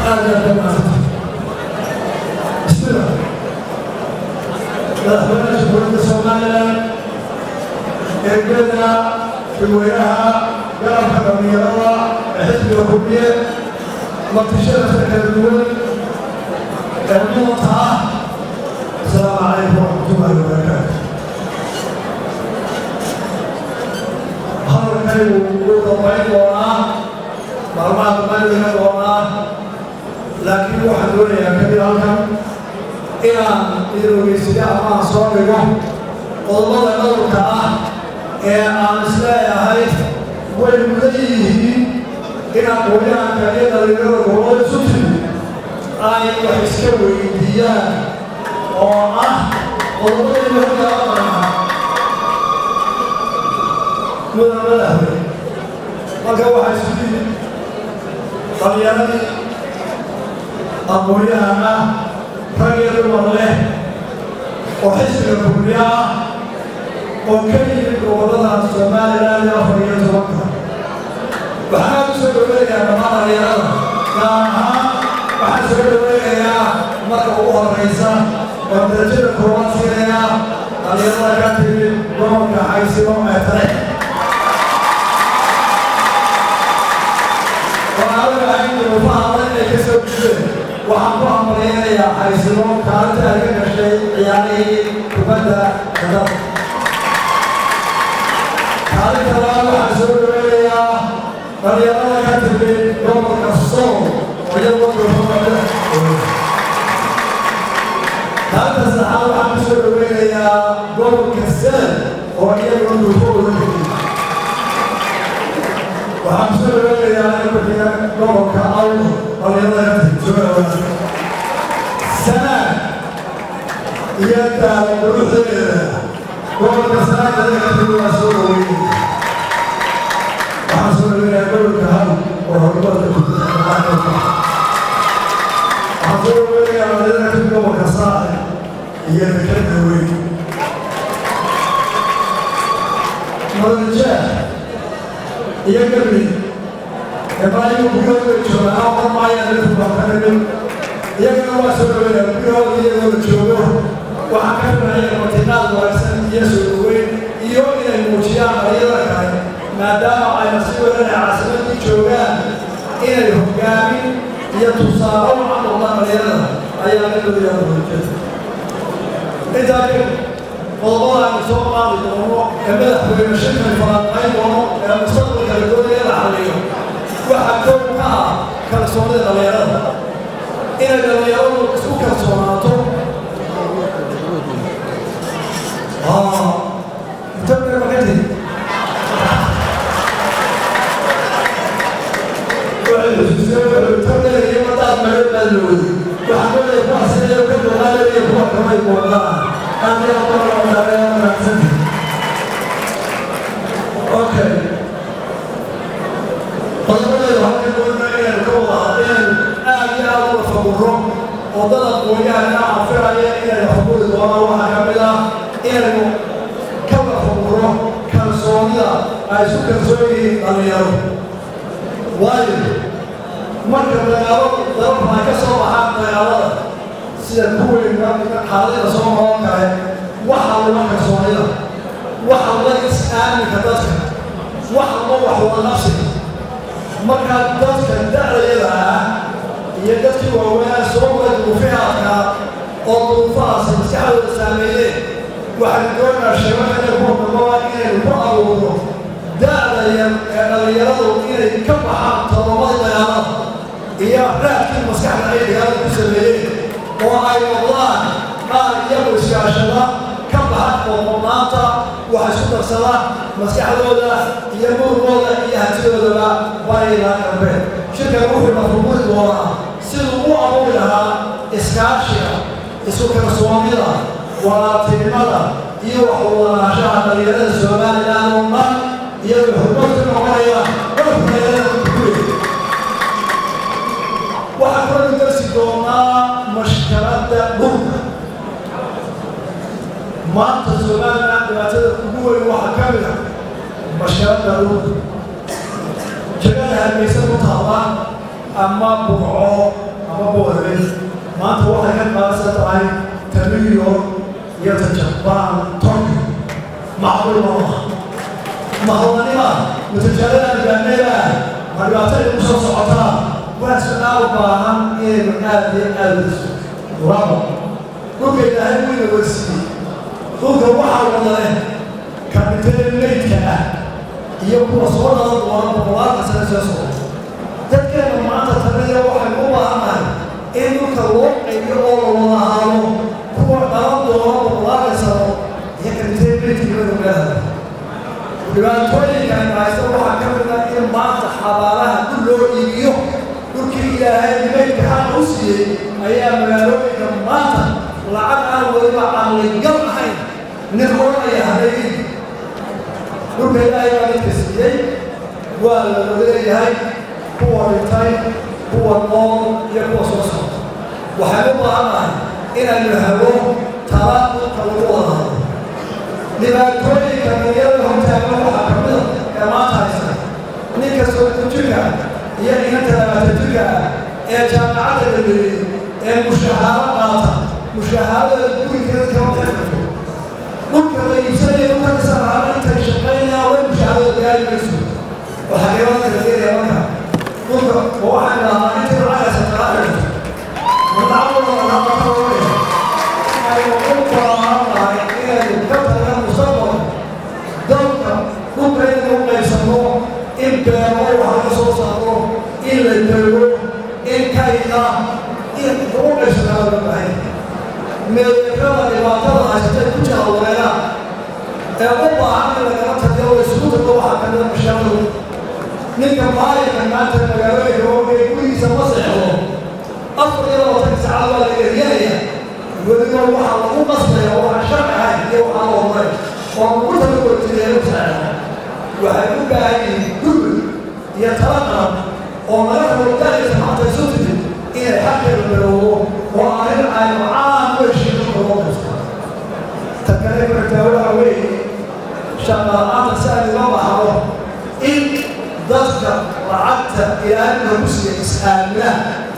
هذا ما بسم الله لا نشكر الصومال إننا في وجهها قرب كبيرة حزب الحرية مكتشفة الدول المنطقة. السلام عليكم ورحمة الله وبركاته. هذا الكلام وضعين وراء معلومات مالية وراء لكن واحد يقول يا كبير الكم إلى إيروبيسيا مع صوابهم والله نور كأه أنا سلايا هاي والمديه إلى قويان كأيضا لنور والله سوتي أي يحسكوا ديان والله يهدى مدربة marka waxa isku qaliyadii aqoonyahanna raggeedu marleh oo xisbiga gurbiya oo ka yimid gobolada Soomaaliland iyo Afrika waxaa soo dhaweeyaa dhamaanayada waxaa soo dhaweeyaa marka ugu horeysa oo darajada koowaad siinaya qaliyada ka timid gobolka Haysimo ee tare waxaan ku amraynayaa Haysimo kaalinta ay ka gashay ciyaarihii kubadda cagta. Kaalinta labaad waxaan soo dhaweynayaa dhalinyarada ka timid gobolka Sool oo iyagoo gobolka kaalinta saddexaad waxaan soo dhaweynayaa gobolka Seel oo iyagoo gobolka waxaan soo dhaweynayaa gobolka Awdal dhalinyarada سنة يدعى بروحه وقت سنة يدعى رسوله وحصل لنا يقول كهل ورغبات حصل لنا يدعى كتبه وكسائل يدعى مرجع يقبل يبقى يقول شو أنا ما يعرف بقى يجب أن يكون هناك جواب وحكمنا على المتناول ورسم يسوعين يوم الموجيان غيرك ما دام على مسؤولنا عاصمة الجواب إلى الحكام يتصارون عن الله غيرنا أيام الذي يرجع إذا والله سوف نعرض كما بين الشرك الفرنسي ومستقبل الدولة العربية وحكمنا كرسول غيرنا إلى اليوم سكر صلاته تبقى مكاني تبقى اليوم ضاع مرد ملول وحكم لي فاصل لو كنت غالي يبقى كما يقول أنا أقول أنا أوكي طلبنا هذا يقولنا إلى الكوضة أنا أفهم وضلت ويانا عفرايا إلى الحضور الدوام وحكمنا إلى كم أفهم كرسونيا أي سكر سوي اليوم وايد مركب اليوم ضرب ما كسر وحنا اليوم سيكون حاليا صوم كاي وحول ما كسونيا وحول إسلام كذا وحول وحول نفسه مركب ذاتك دعية يدرس وهو صعوبة وفيها الظروفات المساعدة الإسلامية وحدنا الشباب يكون بمواقع البعض دعنا يرادوا إلى كم حق طلبات الطيران هي لكن المساعدة أي رياضة الإسلامية وأي والله ما يبرز يا شباب كم حق ومناطة وحسن الصلاة مساعدة يمر ولا يهتم ولا بايلا كبير شركة روح المفروض وراء سلوا أولها إسكاشيا إسكان سواميلا ولا تيمالا يوحوا نشاط اليد السومان لا نمان يوحوا المعايا وحكون درس دوما مشكلات بوك ما تزمان عندما تقول وحكمها مشكلات بوك جلالها ليس مطابقا أما بوعو New York iyo Japan Tokyo macquul ma hawlnima mutajaradaan gaarnayba marbaatay u soo socotaa waa su'aal baahan inaynu aad iyo aad u rabo dhulka ilaahay weyna weysiiyey dhulka waxaa wada leh kabiteen meydka ah iyo kuwa soo dhalan doona boqolaadka sane soo socota dadkeena maanta tanaya waxay u baahannahay in dhulka loo qaybiyo oo la wada ahaado kuwa dhalan doona boqolaadka sano iyo kabiteen meydka iyada meelaha dhibaatooyinka aynu haysto waxaa ka mid ah in maanta xabaalaha dul loo iibiyo dhulkii ilaahay meydka xaqa u siiyey ayaa magaalooyinka maanta lacag aan weliba caqligal ahayn nin oranaya habeegin dhulka ilaahay baa dadka siiyey waa la wadayahay kuwa dhintay kuwa nool iyo kuwa soo socda waxaan u baahannahay inaynu helo tala dhulka lagu wada hadlo dhibaatooyinka niyada hortaagan waxaa ka mid ee maanta haysta ninka soojirka iyo inanta labaatan-jirka ah ee jaamacadda dhameeyey ee mushahaaro qaata mushahaarada gurigeeda kama qeybqato dhulka la iibsanaya dhulka kasaraana intay shaqaynayaan way mushahaarada gaari mayso waxaa gabadha kala geelaya marka dhulka oo waxaan idhahnaa intii lacagaysa kala xidhto madacadooda laqaaqaoya aynu u baahannahay inaynu ka tagan mustaqbalka dalka dhulka inaynu u qaybsanno in beero wax laga soo saaro in la dego in kayda in lagu qaybsanaa loo baahan meedeekada dhibaatada haysatay ku jira wareera ee u baahan in lagala tagiyo oo isugu tago waxaa kamida mashaaqadu ninka maalinka maanta magaalooyinka oogay gurigiisa ma seexdo 24 saacadood waa laga riyanaya weliba waxaa lagu qasbaya oo aan sharci ahayn iyo waxaa loo maray oo lagu talagoortiyay inuu seexdo waxay u baahan yihiin gurmud iyo tala qaran oo laga rabo daayisa maanta isu timid inay xaqeeda bilowdo oo arrin aynu caan u heshiin dhulka loo qaysto tan kale markaa waxa weeye shaqaalaanta si ay uga baxdo in dadka lacagta ilaahay lagu siiya is-aaminah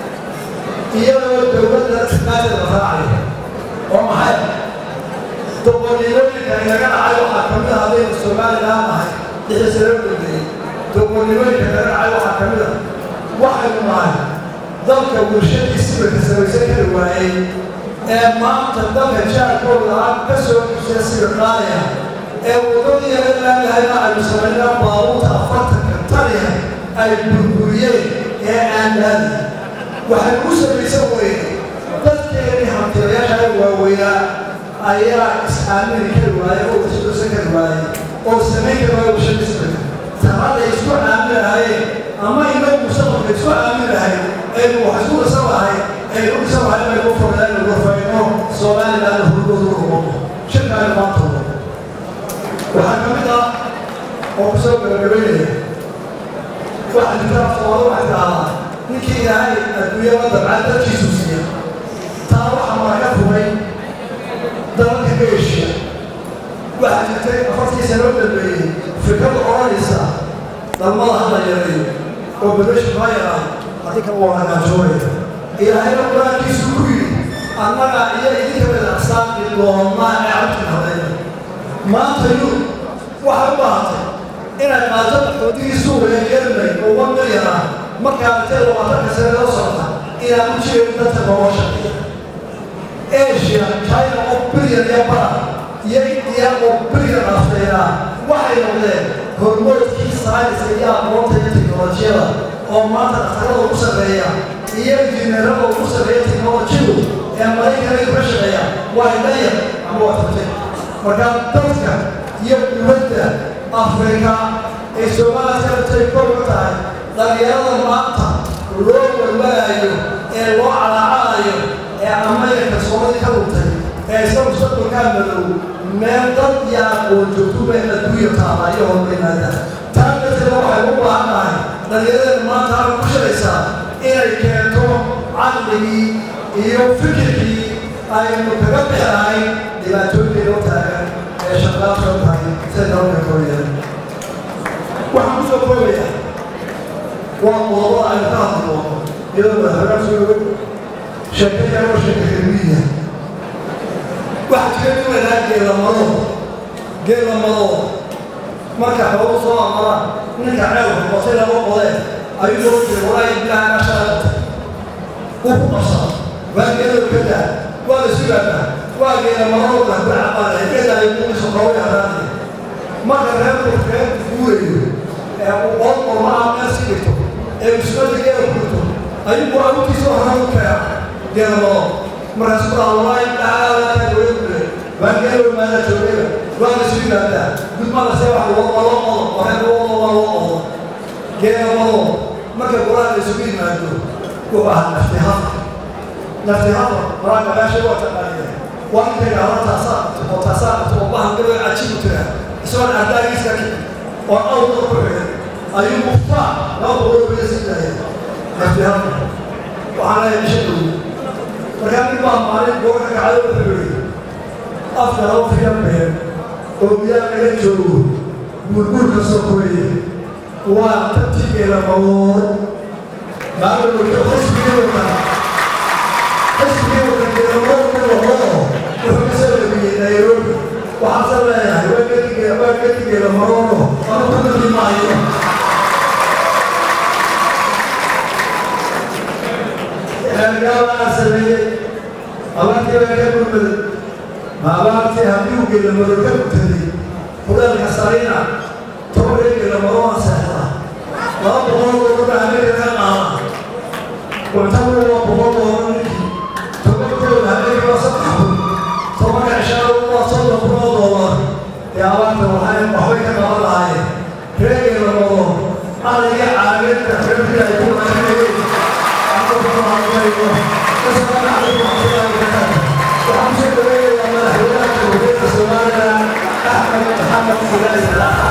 iyadoo dowladda timaadada raacaya oo maxay doqonnimooyinka inaga dhacay waxaa ka mid ah haddaynu Somaliland nahay lixda sano u dambeeyey doqonnimooyinka inaga dhacay waxaa ka mid ah waxaynu nahay dalka warshadiisiba ka samaysan kari waayey ee maanta dalka jaarkooda aan ka soo gusaya sida qaadaya ee waddadii laamahayna aynu samaynaa baabuurta 40 taniya ay burburiyeen ee aan laadin waxay ku samaysan weyne dadkeennii hantilayaasha waaweynaa ayaa is-aamini kari waayey oo isdoosan kari waayey oo samayn kari waayey warshadiisba tamadda isku aamin lahaayeen ama inagu mustaqbalka isku aamin lahayn aynu wax isku dhisan lahay aynu u dhisan lahay inaynu u fognayn ugu rafayno Somaliland hurgooda u rumono shirkaaynu maanta wado waxaa ka mid ah oo kusoo gabagabeynaya waxaa jirta afsoomaali waxay tidhahdaa ninkii ilaahay adduunyada dabcad dadkiisu siiya taa waxaa maraga fugay dalalka ka heshiya waxaa jirtay 40 sano u dambeeyey fikrada odhanaysa dhalmada hadla yareeyo oo bedesha kaa yaraa haddii kale waa hagaajoonaya ilaahayna qur-aankiisu ku yidhi annaga iyo idinka wada asaaqi doonaa ee cabtin hadayna maanta yurub waxay u baahatay inay qaato qaxoodigii suuriya yeelmay oo 1 milyan ah markaa intee 20 sane loo socda inaan u jirin dadka looga shaqeeya Asia China oo bilyan iyo bara iyo India oo bilyan afteena waxay noqdeen hormoodkii sayniska iyo aqoonta iyo teknolojiyada oo maanta dhaqaalaha ugu sarreeya iyo injineerada ugu sarreeya teknolojiyadu ee Maraykanka ka shaqeeya waa dhayar ama waa tartay markaa dadka iyo dowladda Afrika ee Soomaaliya intay kor u tahay dhalinyarada maanta loo warwarayo ee loo calaacayo ee amayka Soomaaliya ka dhintay ee isla mustaqbalka madow meel dad iyo aqoon joogto bay adduunya taalayo hormarinaya taan dadka waxay u baahannahay dhalinyarada maanta ay ku shaqaysaa inay keento caqligii iyo fikirkii aynu kaga bixinahay dhibaatooyinka u taagan ee shaqaalaadka u tahay sida dalka Korea waxaan ku soo koobayaa waa qodobo aynu ka hadlo iyadoo madaxweynaha soo sheekaya oo sheekaya geel la maro marka xoolo soo amara ninka ceelka qoosay laba qode ayuu loo jiray walaal ilaahay ma sha Allah u qasa waa geel kada waa sugada waa geel maro ka baa kada ay ku soo qowayaan marka reerku guurayo ee oo ma aasi dhigto ee isku geel ku ayuu waa u soo haraa geel maro marka subhanallah ta'ala وقالوا ما لا تقول ولا شيء لا كل ما سوى والله وهذا والله جاء والله ما كان قرآن يسوي ما يقول هو نفتها قرآن ما شيء وتقاليه وأنت على تصاعد والله كله عجيب ترى سواء أداء يسكت أو تقول أي مفتاح لا تقول بيسكت نفتها وعلى يشدوا وكان الإمام مالك قولك على الحرية أفضل في يومهم وبيان يجوا بالبركة الصقرية وتأتي إلى موت بعد الخصم إلى موت الله وحسب به نيروبي وحسب له وكتك إلى مرونه أنا كنت في معي يعني قال أسلي الله كيف يكون ما بعرف هديو كده مركب تدي ولا الحصارينا توري كده مروان سهلا ما بقول له بعمل كذا وتقول له بقول تقول له هذه وصفه طبعا عشان الله صلى الله يا وانت وحين وحوي كذا والله هاي كده مروان أنا يا عامل تفرق لي يقول أنا أقول له ما يقول بس أنا أقول له وأمشي بغير الله أحمد محمد صلى الله عليه وسلم